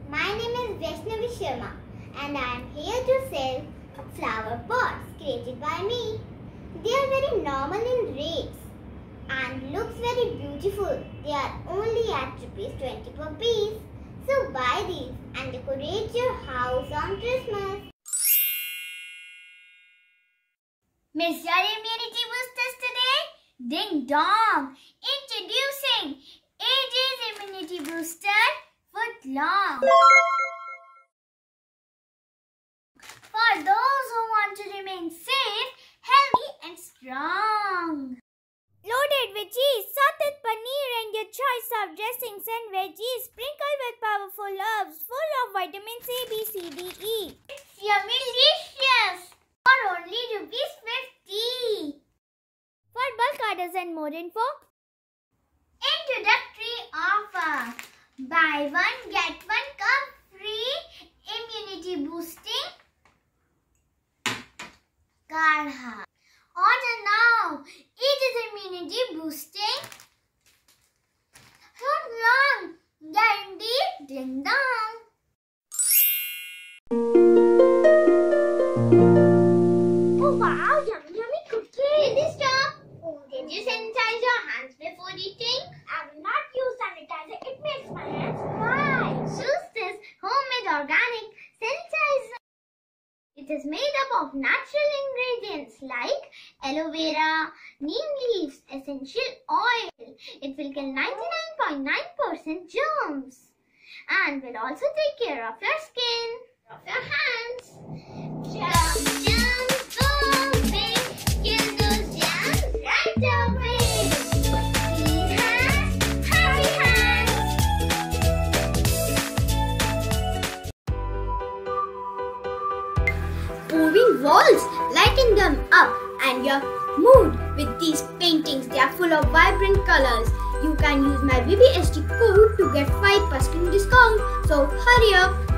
My name is Vaishnavi Sharma and I am here to sell flower pots created by me. They are very normal in rates and looks very beautiful. They are only at ₹20 per piece. So buy these and decorate your house on Christmas. Miss your immunity boosters today? Ding dong! Introducing AJ's Immunity Booster Foot Long. For those who want to remain safe, healthy and strong. Loaded with cheese, salted paneer and your choice of dressings and veggies, sprinkled with powerful herbs, full of vitamins A, B, C, D, E. It's yummy-licious for only ₹50. For bulk orders and more info, Introductory offer. Buy one, get one cup free immunity boosting Kadha. Order now. It is immunity boosting Foot Long. Guaranteed ding dong. oh wow, yummy cookie. Did you stop? Did you sanitize your hands before eating? I will not use sanitizer, it makes my hands dry. Choose this homemade organic sanitizer. It is made up of natural ingredients like aloe vera, neem leaves, essential oil. It will kill 99.9% germs and will also take care of your skin, of your hands. Germs go away, kill those germs right away. Clean hands, happy hands. Moving walls, lighten them up and your mood with these paintings. They are full of vibrant colors. You can use my BBST code to get 5% discount. So hurry up.